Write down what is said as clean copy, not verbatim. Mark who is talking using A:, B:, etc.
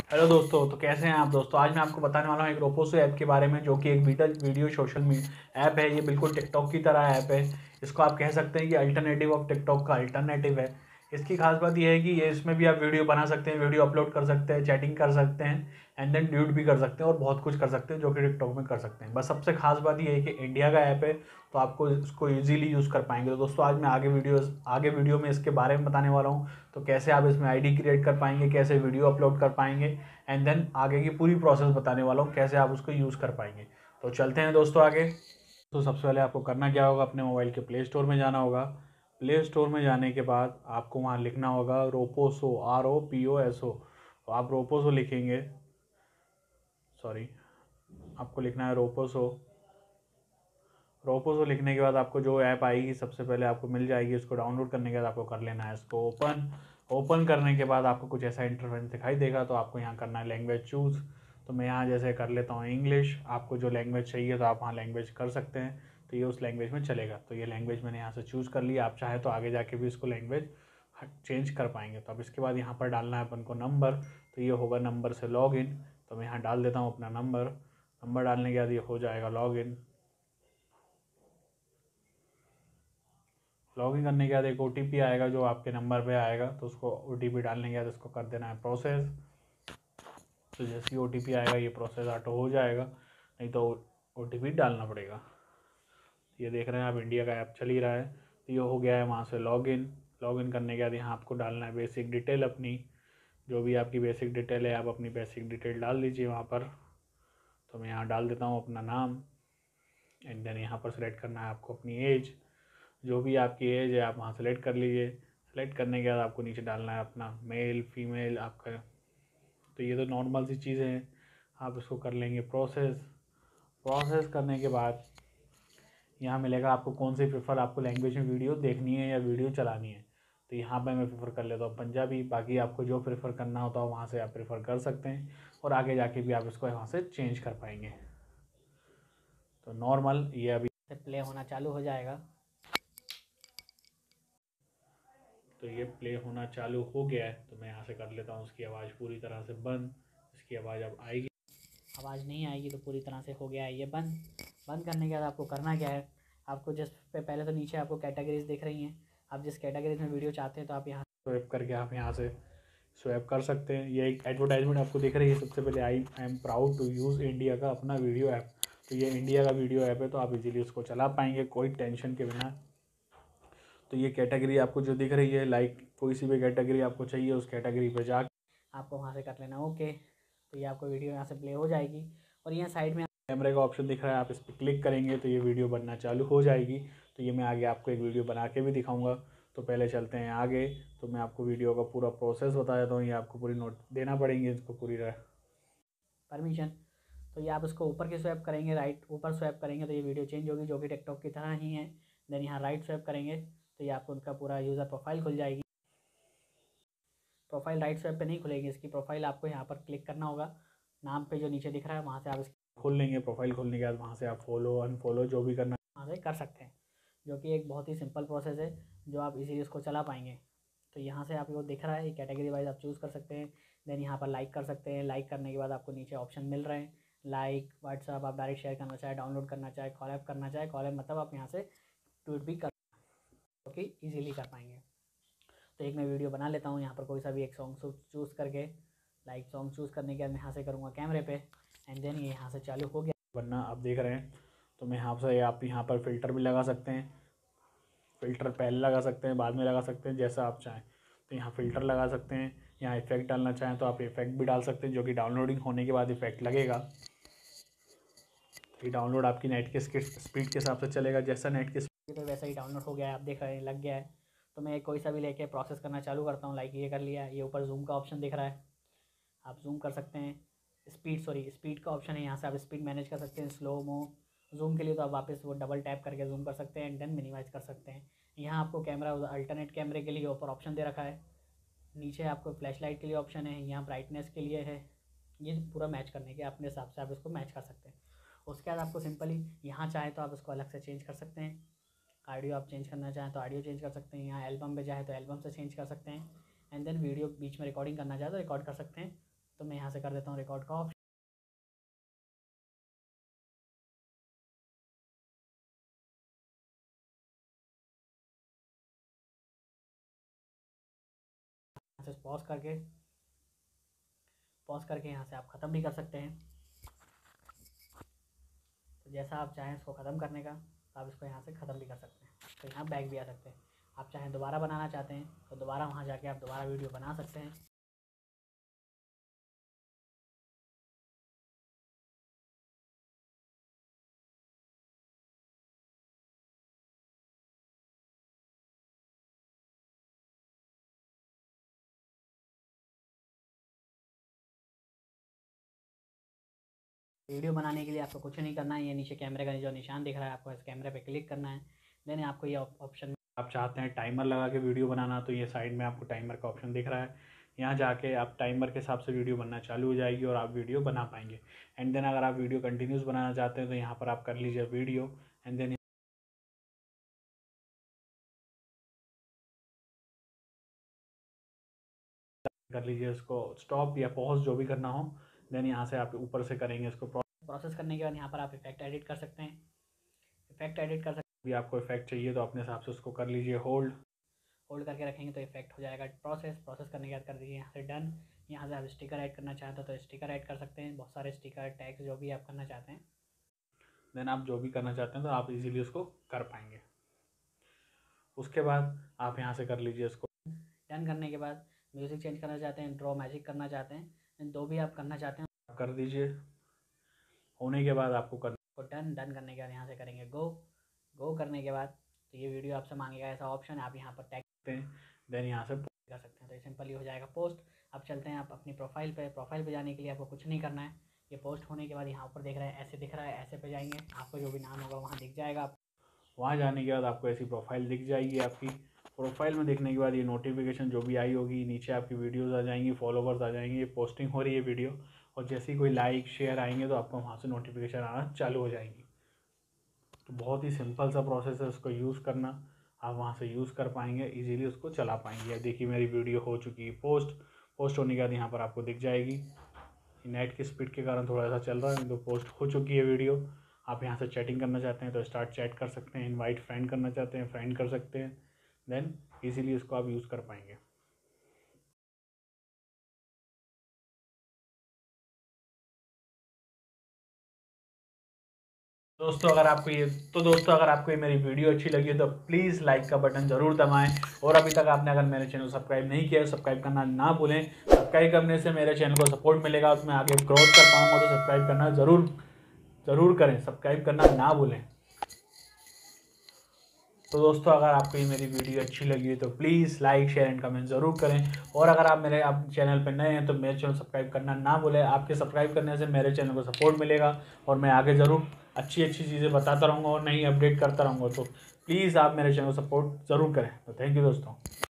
A: Hello दोस्तों, तो कैसे हैं आप दोस्तों। आज मैं आपको बताने वाला हूँ एक रोपोसो ऐप के बारे में, जो कि एक वीडियो सोशल ऐप है। ये बिल्कुल टिकटॉक की तरह ऐप है। इसको आप कह सकते हैं कि अल्टरनेटिव ऑफ टिकटॉक का अल्टरनेटिव है। इसकी खास बात यह है कि ये इसमें भी आप वीडियो बना सकते हैं, वीडियो अपलोड कर सकते हैं, चैटिंग कर सकते हैं, एंड देन ड्यूट भी कर सकते हैं और बहुत कुछ कर सकते हैं जो कि टिकटॉक में कर सकते हैं। बस सबसे खास बात ये है कि इंडिया का ऐप है, तो आपको इसको ईजिली यूज़ कर पाएंगे। तो दोस्तों, आज मैं आगे वीडियो में इसके बारे में बताने वाला हूँ। तो कैसे आप इसमें आईडी क्रिएट कर पाएंगे, कैसे वीडियो अपलोड कर पाएंगे, एंड देन आगे की पूरी प्रोसेस बताने वाला हूँ कैसे आप उसको यूज़ कर पाएंगे। तो चलते हैं दोस्तों आगे। तो सबसे पहले आपको करना क्या होगा, अपने मोबाइल के प्ले स्टोर में जाना होगा। प्ले स्टोर में जाने के बाद आपको वहाँ लिखना होगा रोपोसो, ROPOSO। तो आप रोपोसो लिखेंगे, सॉरी, आपको लिखना है रोपोसो। रोपोसो लिखने के बाद आपको जो ऐप आएगी सबसे पहले आपको मिल जाएगी। उसको डाउनलोड करने के बाद आपको कर लेना है इसको ओपन करने के बाद आपको कुछ ऐसा इंटरफेस दिखाई देगा। तो आपको यहाँ करना है लैंग्वेज चूज़। तो मैं यहाँ जैसे कर लेता हूँ इंग्लिश। आपको जो लैंग्वेज चाहिए तो आप वहाँ लैंग्वेज कर सकते हैं, तो ये उस लैंग्वेज में चलेगा। तो ये लैंग्वेज मैंने यहाँ से चूज़ कर लिया। आप चाहे तो आगे जाके भी इसको लैंग्वेज चेंज कर पाएंगे। तो अब इसके बाद यहाँ पर डालना है अपन को नंबर। तो ये होगा नंबर से लॉगिन। तो मैं यहाँ डाल देता हूँ अपना नंबर डालने के बाद ये हो जाएगा लॉगिन करने के बाद एक OTP आएगा जो आपके नंबर पे आएगा। तो उसको OTP डालने के बाद इसको कर देना है प्रोसेस। तो जैसे ही OTP आएगा ये प्रोसेस ऑटो हो जाएगा, नहीं तो OTP डालना पड़ेगा। ये देख रहे हैं आप, इंडिया का ऐप चल ही रहा है। तो ये हो गया है वहाँ से लॉगिन करने के बाद यहाँ आपको डालना है बेसिक डिटेल अपनी। जो भी आपकी बेसिक डिटेल है आप अपनी बेसिक डिटेल डाल दीजिए वहाँ पर। तो मैं यहाँ डाल देता हूँ अपना नाम, एंड देन यहाँ पर सेलेक्ट करना है आपको अपनी एज। जो भी आपकी एज है आप वहाँ सेलेक्ट कर लीजिए। सेलेक्ट करने के बाद आपको नीचे डालना है अपना मेल फीमेल आपका। तो ये तो नॉर्मल सी चीज़ें हैं। आप इसको कर लेंगे प्रोसेस करने के बाद यहाँ मिलेगा आपको कौन सी प्रेफर आपको लैंग्वेज में वीडियो देखनी है या वीडियो चलानी है। तो यहाँ पर मैं प्रेफर कर लेता हूँ पंजाबी। बाकी आपको जो प्रेफर करना होता है वहाँ से आप प्रेफर कर सकते हैं, और आगे जाके भी आप इसको वहाँ से चेंज कर पाएंगे। तो नॉर्मल ये अभी
B: प्ले होना चालू हो जाएगा।
A: तो ये प्ले होना चालू हो गया है। तो मैं यहाँ से कर लेता हूँ उसकी आवाज़ पूरी तरह से बंद। इसकी आवाज़ अब आएगी,
B: आवाज़ नहीं आएगी तो पूरी तरह से हो गया है ये बंद करने के बाद आपको करना क्या है, आपको जिस पे पहले तो नीचे आपको कैटेगरीज दिख रही हैं। आप जिस कैटेगरीज में वीडियो चाहते हैं तो आप यहाँ
A: स्वैप करके आप यहाँ से स्वैप कर सकते हैं। ये एक एडवर्टाइजमेंट आपको दिख रही है सबसे पहले, I am proud to use India का अपना वीडियो ऐप। तो ये इंडिया का वीडियो ऐप है, तो आप इजीली उसको चला पाएंगे कोई टेंशन के बिना। तो ये कैटेगरी आपको जो दिख रही है, लाइक कोई सी भी कैटेगरी आपको चाहिए उस कैटेगरी पे जा
B: आपको वहाँ से कर लेना ओके। तो ये आपको वीडियो यहाँ से प्ले हो जाएगी। और यहाँ साइड में
A: कैमरे का ऑप्शन दिख रहा है, आप इस पर क्लिक करेंगे तो ये वीडियो बनना चालू हो जाएगी। तो ये मैं आगे आपको एक वीडियो बना के भी दिखाऊंगा। तो पहले चलते हैं आगे। तो मैं आपको वीडियो का पूरा प्रोसेस बता देता हूँ। ये आपको पूरी नोट देना पड़ेंगे इसको पूरी
B: परमिशन। तो ये आप इसको ऊपर की स्वैप करेंगे, राइट ऊपर स्वैप करेंगे तो ये वीडियो चेंज होगी, जो कि टिकटॉक की तरह ही है। देन यहाँ राइट स्वैप करेंगे तो ये आपको उनका पूरा यूज़र प्रोफाइल खुल जाएगी। प्रोफाइल राइट स्वैप पे नहीं खुलेगी, इसकी प्रोफाइल आपको यहाँ पर क्लिक करना होगा। नाम पे जो नीचे दिख रहा है वहाँ से आप
A: खोल लेंगे। प्रोफाइल खोलने के बाद वहाँ से आप फॉलो अनफॉलो जो भी करना
B: वहाँ से कर सकते हैं, जो कि एक बहुत ही सिंपल प्रोसेस है जो आप इजीली उसको चला पाएंगे। तो यहाँ से आपको दिख रहा है कैटेगरी वाइज आप चूज़ कर सकते हैं। देन यहाँ पर लाइक कर सकते हैं। लाइक करने के बाद आपको नीचे ऑप्शन मिल रहे हैं, लाइक व्हाट्सअप, आप डायरेक्ट शेयर करना चाहे, डाउनलोड करना चाहे, कॉलअप करना चाहे। कॉलअप मतलब आप यहाँ से ट्वीट भी कर, जो कि ईजिली कर पाएंगे। तो एक मैं वीडियो बना लेता हूँ यहाँ पर, कोई सा भी एक सॉन्ग चूज़ करके। लाइक सॉन्ग चूज़ करने के बाद मैं यहाँ से करूँगा कैमरे पे, एंड देन ये यहाँ से चालू हो गया।
A: बनना आप देख रहे हैं। तो मैं यहाँ से आप यहाँ पर फ़िल्टर भी लगा सकते हैं। फ़िल्टर पहले लगा सकते हैं, बाद में लगा सकते हैं, जैसा आप चाहें। तो यहाँ फ़िल्टर लगा सकते हैं। यहाँ इफेक्ट डालना चाहें तो आप इफेक्ट भी डाल सकते हैं, जो कि डाउनलोडिंग होने के बाद इफेक्ट लगेगा। ये डाउनलोड आपकी नेट के स्पीड के हिसाब से चलेगा, जैसा नेट की
B: तो वैसा ही डाउनलोड हो गया है, आप देख रहे हैं लग गया है। तो मैं कोई सा भी लेके प्रोसेस करना चालू करता हूँ। लाइक ये कर लिया, ये ऊपर जूम का ऑप्शन दिख रहा है, आप जूम कर सकते हैं। स्पीड का ऑप्शन है, यहाँ से आप स्पीड मैनेज कर सकते हैं, स्लो मो। जूम के लिए तो आप वापस वो डबल टैप करके जूम कर सकते हैं, एंड देन मिनिमाइज़ कर सकते हैं। यहाँ आपको कैमरा अल्टरनेट कैमरे के लिए ऊपर ऑप्शन दे रखा है। नीचे आपको फ्लैश लाइट के लिए ऑप्शन है, यहाँ ब्राइटनेस के लिए है। ये पूरा मैच करने के अपने हिसाब से आप इसको मैच कर सकते हैं। उसके बाद आपको सिंपली यहाँ चाहे तो आप इसको अलग से चेंज कर सकते हैं। ऑडियो आप चेंज करना चाहें तो ऑडियो चेंज कर सकते हैं। यहाँ एल्बम पे चाहे तो एल्बम से चेंज कर सकते हैं। एंड देन वीडियो बीच में रिकॉर्डिंग करना चाहे तो रिकॉर्ड कर सकते हैं। तो मैं यहाँ से से कर देता हूँ रिकॉर्ड का ऑप्शन। यहाँ से पॉज करके यहाँ से आप ख़त्म भी कर सकते हैं। तो जैसा आप चाहें इसको ख़त्म करने का, तो आप इसको यहाँ से ख़त्म भी कर सकते हैं। तो यहाँ बैक भी आ सकते हैं। आप चाहें दोबारा बनाना चाहते हैं तो दोबारा वहाँ जाके आप दोबारा वीडियो बना सकते हैं। वीडियो बनाने के लिए आपको कुछ नहीं करना है, ये नीचे कैमरे का जो निशान दिख रहा है आपको इस कैमरे पे क्लिक करना है। देन आपको ये ऑप्शन,
A: आप चाहते हैं टाइमर लगा के वीडियो बनाना, तो ये साइड में आपको टाइमर का ऑप्शन दिख रहा है। यहाँ जाके आप टाइमर के हिसाब से वीडियो बनना चालू हो जाएगी और आप वीडियो बना पाएंगे। एंड देन अगर आप वीडियो कंटिन्यूस बनाना चाहते हैं तो यहाँ पर आप कर लीजिए वीडियो, एंड देन कर लीजिए इसको स्टॉप या पॉज, जो भी करना हो। देन यहाँ से आप ऊपर से करेंगे इसको
B: प्रोसेस करने के बाद यहाँ पर आप इफेक्ट एडिट कर सकते हैं।
A: भी आपको इफेक्ट चाहिए तो अपने हिसाब से उसको कर लीजिए होल्ड
B: करके रखेंगे तो इफेक्ट हो जाएगा। प्रोसेस करने के बाद कर दीजिए यहाँ से डन। यहाँ से आप स्टिकर ऐड करना चाहते हो तो स्टिकर ऐड कर सकते हैं, बहुत सारे स्टिकर टैग्स जो भी आप करना चाहते हैं।
A: देन आप जो भी करना चाहते हैं तो आप इजीली उसको कर पाएंगे। उसके बाद आप यहाँ से कर लीजिए इसको
B: डन। करने के बाद म्यूज़िक चेंज करना चाहते हैं, ड्रॉ मैजिक करना चाहते हैं, जो भी आप करना चाहते हैं
A: कर दीजिए। होने के बाद आपको
B: डन करने के बाद यहाँ से करेंगे गो करने के बाद तो ये वीडियो आपसे मांगेगा ऐसा ऑप्शन, आप यहाँ पर टैग
A: करते हैं। देन यहाँ से
B: कर सकते हैं। तो ये सिंपली हो जाएगा पोस्ट। अब चलते हैं आप अपनी प्रोफाइल पे जाने के लिए आपको कुछ नहीं करना है। ये पोस्ट होने के बाद यहाँ ऊपर देख रहे हैं ऐसे दिख रहा है, ऐसे पे जाएंगे, आपको जो भी नाम होगा वहाँ दिख जाएगा। आप
A: वहाँ जाने के बाद आपको ऐसी प्रोफाइल दिख जाएगी। आपकी प्रोफाइल में देखने के बाद ये नोटिफिकेशन जो भी आई होगी, नीचे आपकी वीडियोस आ जाएंगी, फॉलोवर्स आ जाएंगे, ये पोस्टिंग हो रही है वीडियो, और जैसे ही कोई लाइक शेयर आएंगे तो आपको वहाँ से नोटिफिकेशन आना चालू हो जाएंगी। तो बहुत ही सिंपल सा प्रोसेस है, उसको यूज़ करना, आप वहाँ से यूज़ कर पाएंगे, इजीली उसको चला पाएंगे। अब देखिए मेरी वीडियो हो चुकी है पोस्ट होने के बाद यहाँ पर आपको दिख जाएगी। नेट की स्पीड के कारण थोड़ा सा चल रहा है, तो पोस्ट हो चुकी है वीडियो। आप यहाँ से चैटिंग करना चाहते हैं तो स्टार्ट चैट कर सकते हैं, इनवाइट फ्रेंड करना चाहते हैं फ्रेंड कर सकते हैं। देन इजीली उसको आप यूज़ कर पाएंगे। दोस्तों अगर आपको ये मेरी वीडियो अच्छी लगी है तो प्लीज़ लाइक का बटन ज़रूर दबाएं, और अभी तक आपने अगर मेरे चैनल को सब्सक्राइब नहीं किया है सब्सक्राइब करना ना भूलें। सब्सक्राइब करने से मेरे चैनल को सपोर्ट मिलेगा, उसमें आगे ग्रोथ कर पाऊँगा, तो सब्सक्राइब करना ज़रूर करें, सब्सक्राइब करना ना भूलें। तो दोस्तों अगर आपको ये मेरी वीडियो अच्छी लगी है तो please like share and comment ज़रूर करें, और अगर आप मेरे चैनल पर नए हैं तो मेरे चैनल सब्सक्राइब करना ना भूलें। आपके सब्सक्राइब करने से मेरे चैनल को सपोर्ट मिलेगा और मैं आगे ज़रूर अच्छी चीज़ें बताता रहूँगा और नई अपडेट करता रहूँगा। तो प्लीज़ आप मेरे चैनल को सपोर्ट ज़रूर करें। तो थैंक यू दोस्तों।